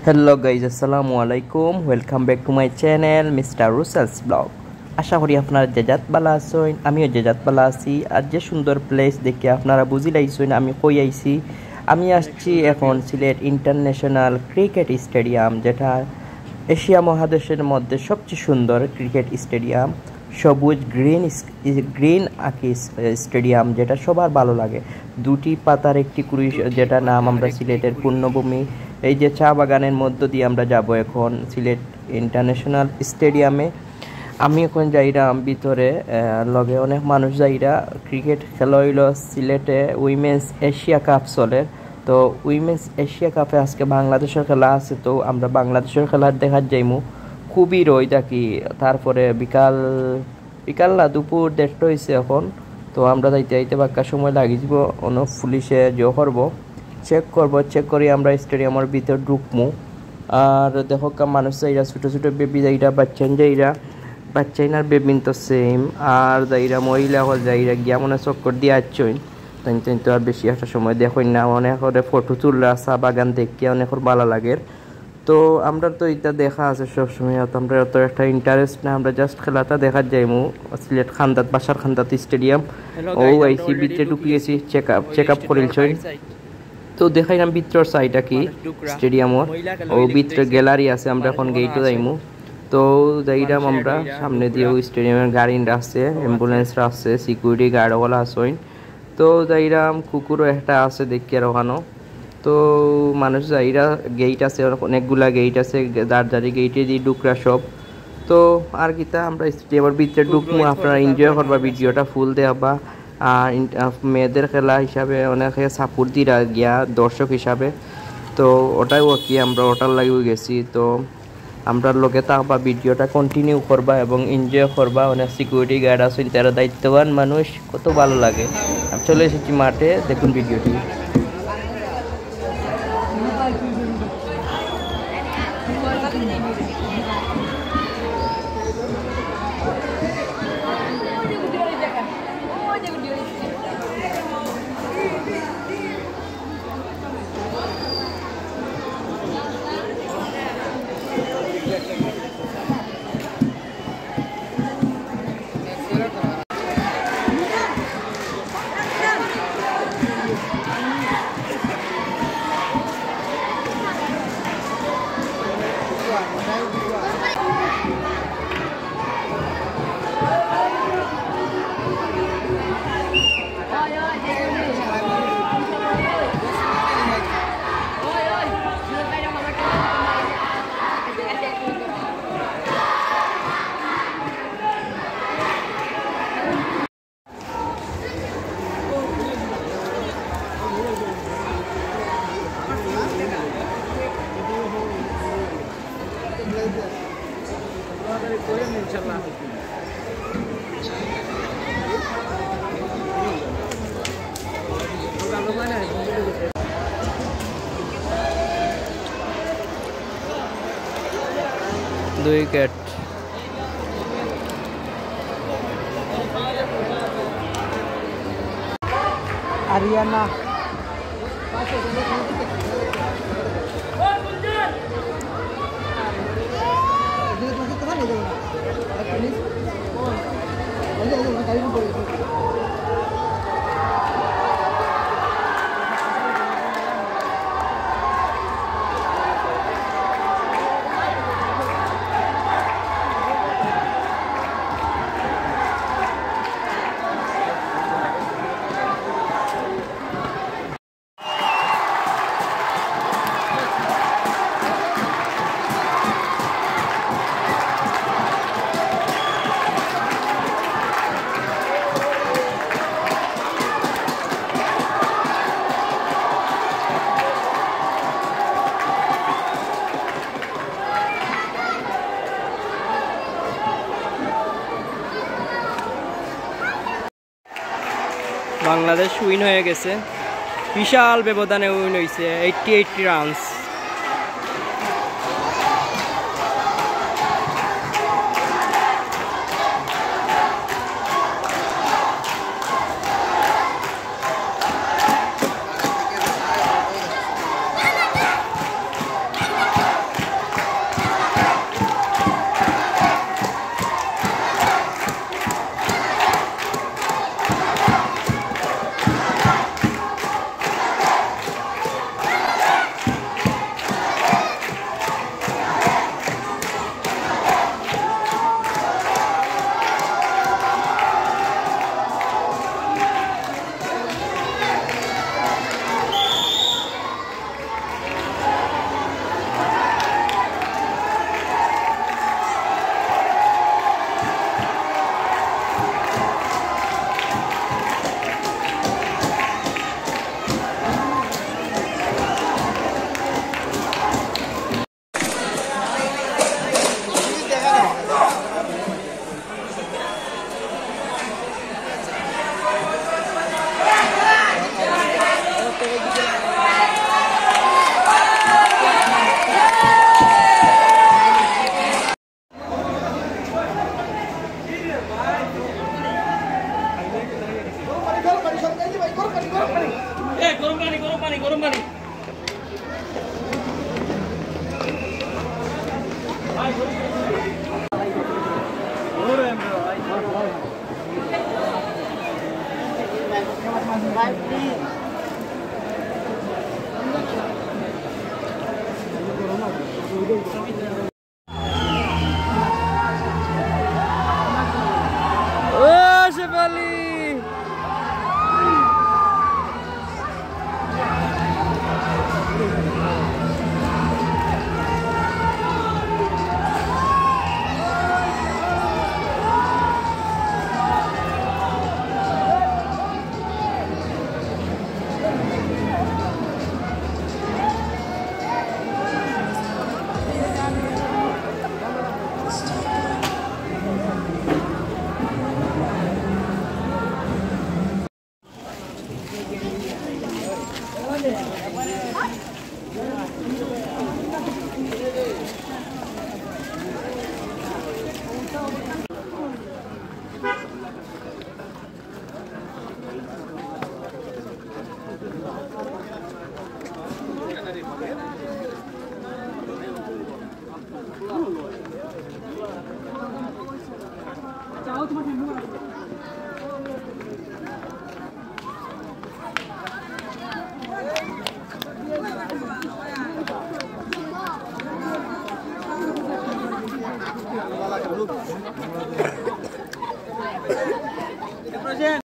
Hello guys, আসসালামু আলাইকুম। Welcome back to my channel mister Russel's blog. আশা করি আপনারা যেজাত বালা আছেন, আমিও যেজাত বালা আছি। আর যে সুন্দর প্লেস দেখে আপনারা বুঝি লাইছেন আমি কই আইছি। আমি আসছি এখন সিলেট ইন্টারন্যাশনাল ক্রিকেট স্টেডিয়াম, যেটা এশিয়া মহাদেশের মধ্যে সবচেয়ে সুন্দর ক্রিকেট স্টেডিয়াম। সবুজ গ্রিন আকি স্টেডিয়াম, যেটা সবার ভালো লাগে। দুটি পাতার একটি কুড়ি, যেটা নাম আমরা সিলেটের পূর্ণভূমি। এই যে চা বাগানের মধ্য দিয়ে আমরা যাব এখন সিলেট ইন্টারন্যাশনাল স্টেডিয়ামে। আমি এখন যাইরাম ভিতরে, লগে অনেক মানুষ যাইরা। ক্রিকেট খেলা হইল সিলেটে উইমেন্স এশিয়া কাপ চলে। তো উইমেন্স এশিয়া কাপে আজকে বাংলাদেশের খেলা আছে, তো আমরা বাংলাদেশের খেলা দেখার যাইমু। খুবই রই থাকি। তারপরে বিকাল বিকাল না, দুপুর 1:30 হয়েছে এখন। তো আমরা যাইতে বাক্কা সময় লাগিয়ে দিব। অনেক পুলিশে করবো, চেক করি আমরা স্টেডিয়ামের ভিতর ঢুকমু। আর দেখো মানুষ যাইরা, ছোটো ছোটো বেবি যাইরা, বাচ্চাইনার বেবিন তো সেম। আর যাইরা মহিলা হল যাইরা গিয়া মনে চক্কর দিয়ে আসছইন। তাই তো আর বেশি একটা সময় দেখুন না। অনেক ফটো তুললে চা বাগান দেখে অনেক ভালো লাগে। তো আমরা তো এটা দেখা আছে সবসময়, আমরা অত একটা ইন্টারেস্ট না। আমরা জাস্ট খেলাটা দেখার যাইমু। সিলেট খান্দাত, বাসার খান্দাত স্টেডিয়াম। ও আইসি ভিতরে ঢুকি গেছি, চেক আপ করিলছই। তো দেখাইলাম ভিতরের সাইডটা কি স্টেডিয়ামর। ও ভিতরে গ্যালারি আছে, আমরা এখন গেইটও যাইমু। তো যাইরাম আমরা সামনে দিয়ে স্টেডিয়ামের গাড়ি আছে, অ্যাম্বুলেন্স আছে, সিকিউরিটি গার্ডওয়ালা আসইন। তো যাইরাম কুকুরও একটা আছে দেখিয়ে ওখানো। তো মানুষ যাইরা, গেইট আছে অনেকগুলা গেইট আছে, দাঁড়ি গেইটে দিয়ে ঢুকরা সব। তো আর কিতা আমরা স্টেডিয়ামের ভিতরে ঢুকমু। আপনারা এনজয় করবা, ভিডিওটা ফুল দেওয়া। আর মেয়েদের খেলা হিসাবে অনেকে সাপোর্ট দিরা গিয়া দর্শক হিসাবে। তো ওটাই কি আমরা ওটার লাগিয়ে গেছি। তো আমরা লোকে থাকবা, ভিডিওটা কন্টিনিউ করবা এবং এনজয় করবা। অনেক সিকিউরিটি গার্ড আছেন, তারা দায়িত্ববান মানুষ, কত ভালো লাগে। চলে এসেছি মাঠে, দেখুন ভিডিওটি। দুই উইকেট। আরিয়ানা বাংলাদেশ উইন হয়ে গেছে, বিশাল ব্যবধানে উইন হয়েছে, 88 রানস। গরম পানি Halo.